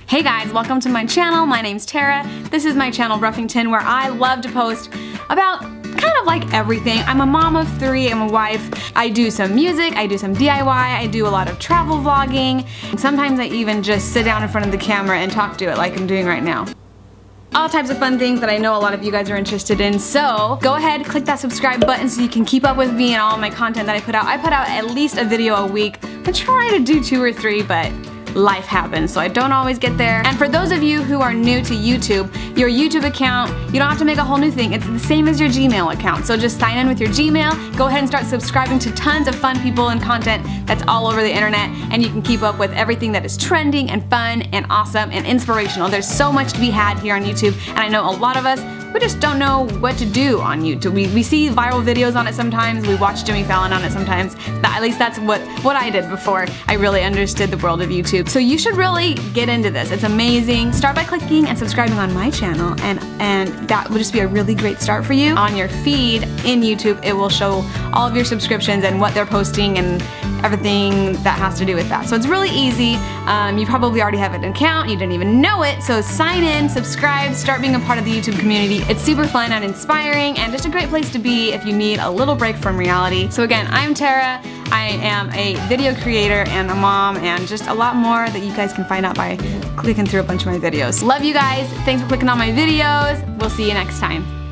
Hey guys, welcome to my channel. My name's Tara. This is my channel Ruffington, where I love to post about kind of like everything. I'm a mom of 3, I'm a wife. I do some music, I do some DIY, I do a lot of travel vlogging. Sometimes I even just sit down in front of the camera and talk to it like I'm doing right now. All types of fun things that I know a lot of you guys are interested in. So go ahead, click that subscribe button so you can keep up with me and all my content that I put out. I put out at least a video a week. I try to do 2 or 3, but life happens, so I don't always get there. And for those of you who are new to YouTube, your YouTube account, you don't have to make a whole new thing. It's the same as your Gmail account. So just sign in with your Gmail, go ahead and start subscribing to tons of fun people and content that's all over the internet, and you can keep up with everything that is trending and fun and awesome and inspirational. There's so much to be had here on YouTube, and I know a lot of us, we just don't know what to do on YouTube. We see viral videos on it sometimes, we watch Jimmy Fallon on it sometimes. At least that's what I did before I really understood the world of YouTube. So you should really get into this. It's amazing. Start by clicking and subscribing on my channel, and that would just be a really great start for you. On your feed in YouTube, it will show all of your subscriptions and what they're posting and everything that has to do with that. So it's really easy. You probably already have an account, you didn't even know it, so sign in, subscribe, start being a part of the YouTube community. It's super fun and inspiring and just a great place to be if you need a little break from reality. So again, I'm Tara. I am a video creator and a mom and just a lot more that you guys can find out by clicking through a bunch of my videos. Love you guys. Thanks for clicking on my videos. We'll see you next time.